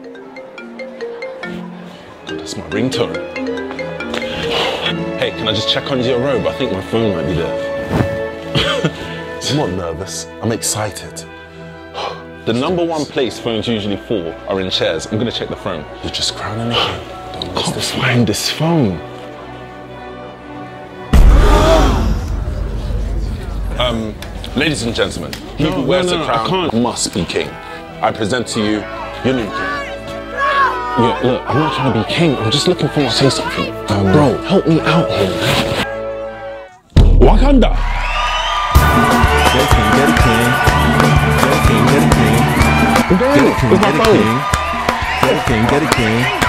God, that's my ringtone. Hey, can I just check under your robe? I think my phone might be there. I'm not nervous, I'm excited. The number one place phones usually fall are in chairs. I'm gonna check the phone. You're just crowning a king. Don't miss this Find this phone. Ladies and gentlemen, he who wears the crown must be king. I present to you your new king. Yeah, look, I'm not trying to be king. I'm just looking for my say something. Bro, help me out here, man. Wakanda! Get a king, get a king. Get a king, get a king. Get a king, get a king. Get a king, get a king.